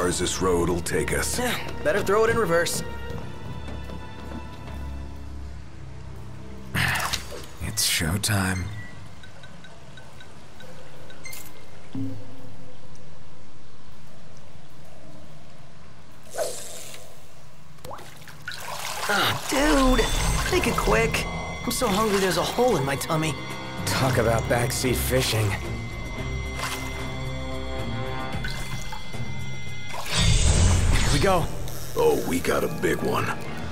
as this road will take us. Better throw it in reverse. It's showtime. Dude, make it quick. I'm so hungry there's a hole in my tummy. Talk about backseat fishing. Here we go. Oh, we got a big one.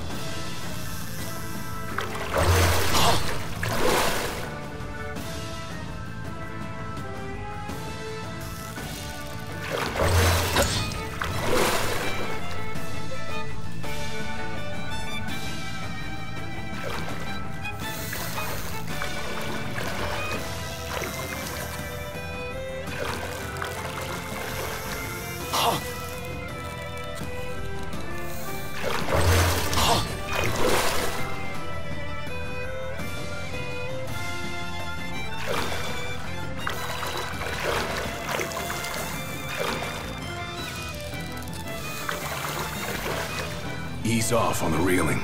Ease off on the reeling.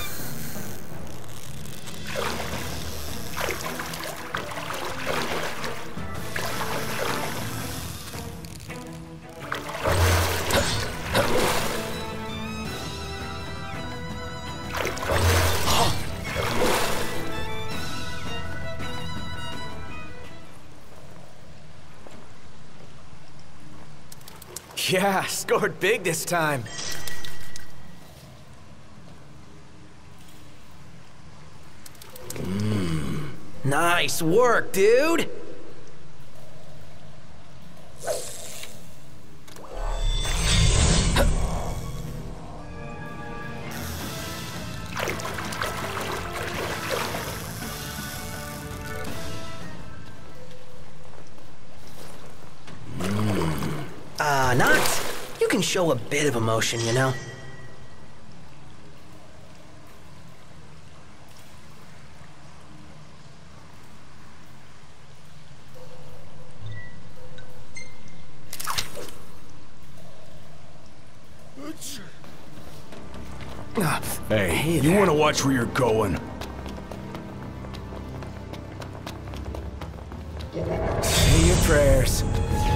Yeah, scored big this time. Nice work, dude! Nox, you can show a bit of emotion, you know? Hey, you want to watch where you're going? Say your prayers.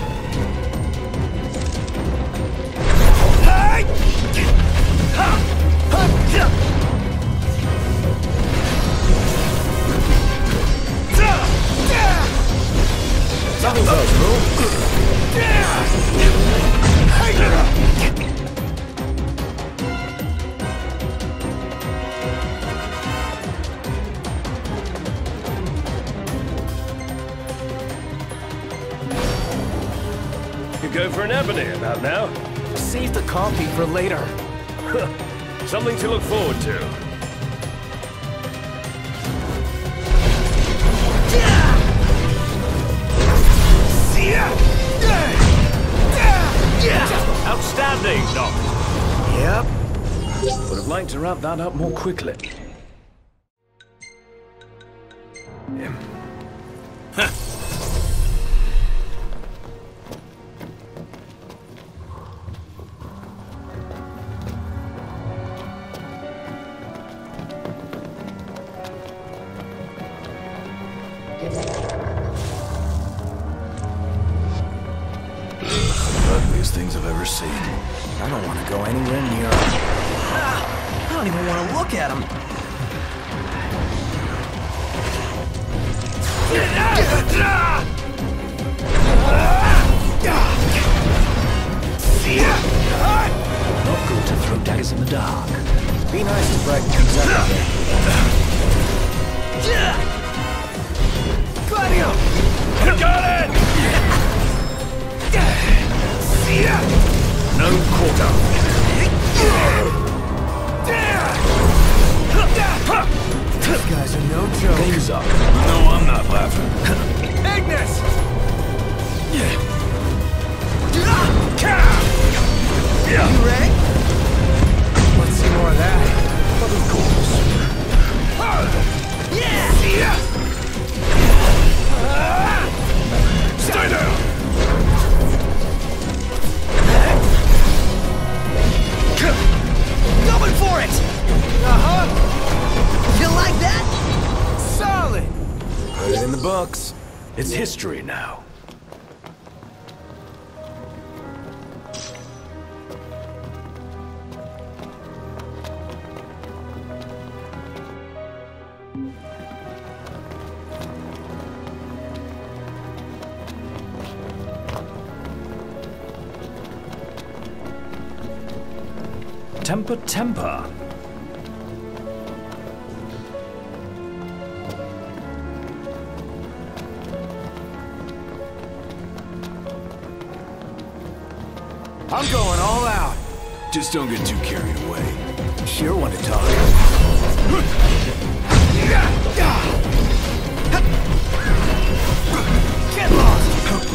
Something close, You go for an ebony about now. Save the coffee for later. Something to look forward to. Outstanding, Doc. Yep. Would have liked to wrap that up more quickly. Ugliest things I've ever seen. I don't want to go anywhere near him. I don't even want to look at him. Not good to throw daggers in the dark. Be nice to brighten things up a bit. Gladio! You got it! No quarter. These guys are no joke. Game's up. No, I'm not laughing. Ignis! You ready? Let's see more of that. But of course. Yeah! Stay down! books. It's history now. Temper, temper. I'm going all out. Just don't get too carried away. Sure want to talk. Get lost!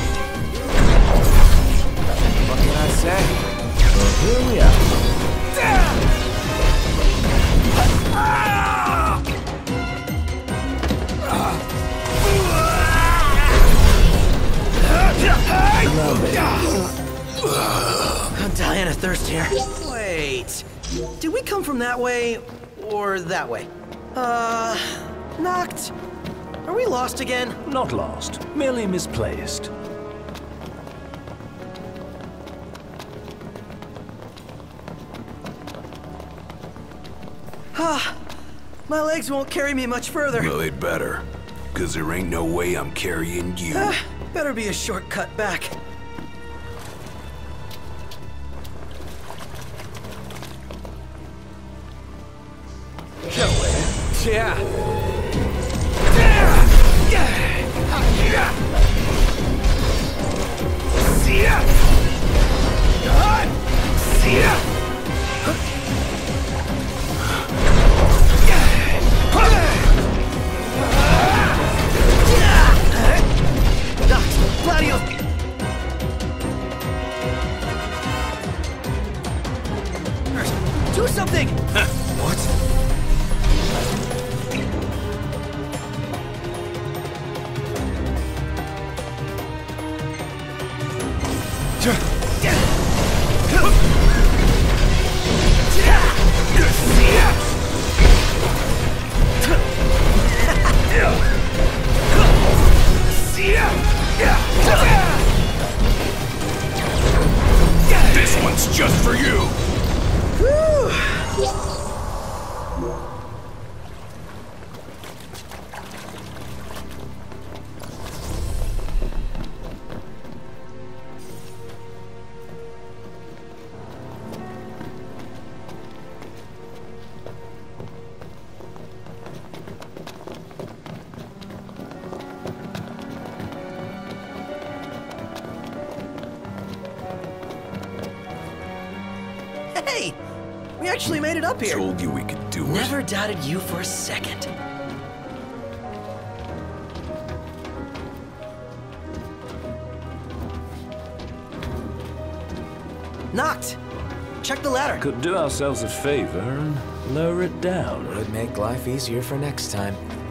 What can I say? Here we are. I'm dying of thirst here. Wait. Did we come from that way or that way? Knocked. Are we lost again? Not lost, merely misplaced. My legs won't carry me much further. Well, they'd better. Cause there ain't no way I'm carrying you. Better be a shortcut back. Yeah. Do something! What? This one's just for you. Hey! We actually made it up here. Told you we could do it. Never doubted you for a second. Knocked. Check the ladder. Could do ourselves a favor and lower it down. Would make life easier for next time.